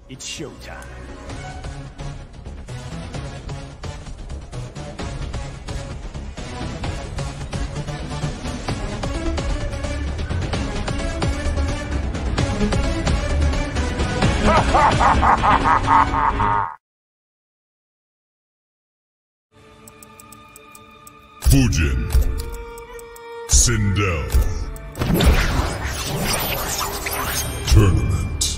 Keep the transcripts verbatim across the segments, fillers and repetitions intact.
It's showtime. Fujin, Sindel, Tournament.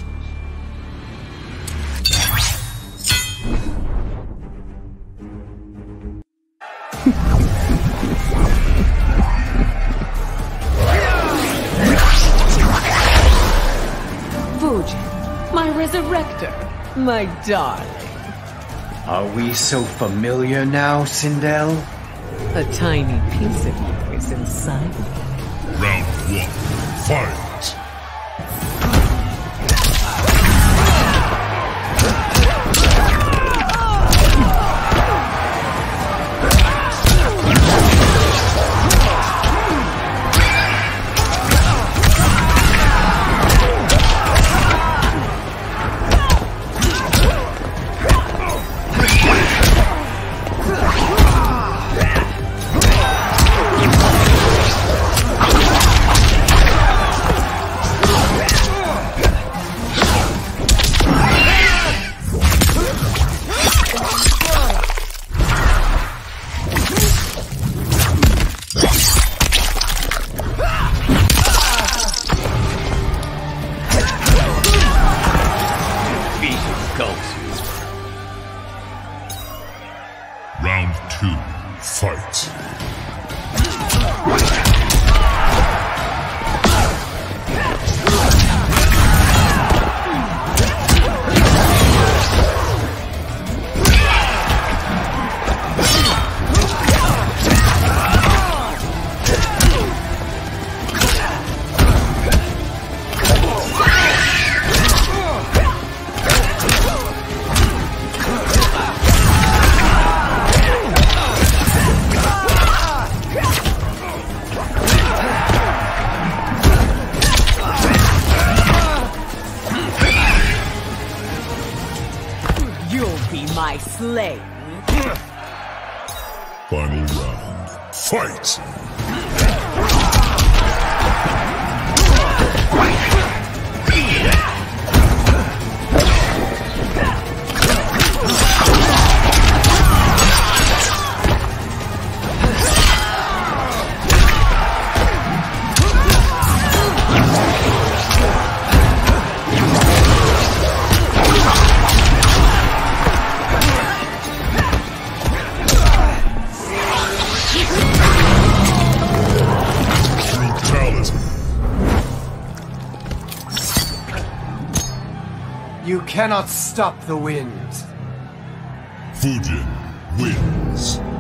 Fujin, my resurrector, my darling. Are we so familiar now, Sindel? A tiny piece of you is inside me. Round one, fight! Round two, fight. You'll be my slave. Final round, fight! You cannot stop the wind. Fujin wins.